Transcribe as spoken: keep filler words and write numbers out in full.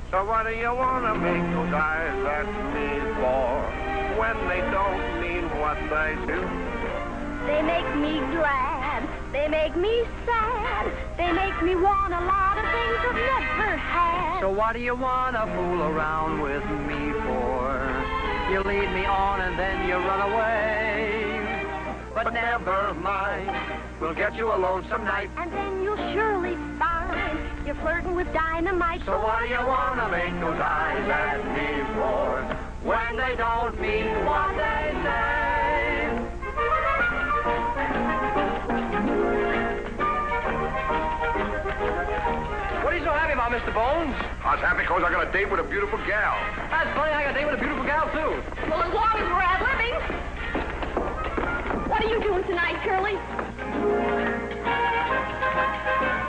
So what do you want to make those eyes at me for when they don't mean what they do? They make me glad, they make me sad, they make me want a lot of things I've never had. So what do you want to fool around with me for? You lead me on and then you run away. But, but never mind, we'll get you alone some night. And then you'll surely find you're flirting with dynamite. So what do you want to make those eyes at me for when they don't mean what they say? What are you so happy about, Mister Bones? I was happy because I got a date with a beautiful gal. That's funny, I got a date with a beautiful gal, too. Well, as long as we're ad-libbing. What are you doing tonight, Curly?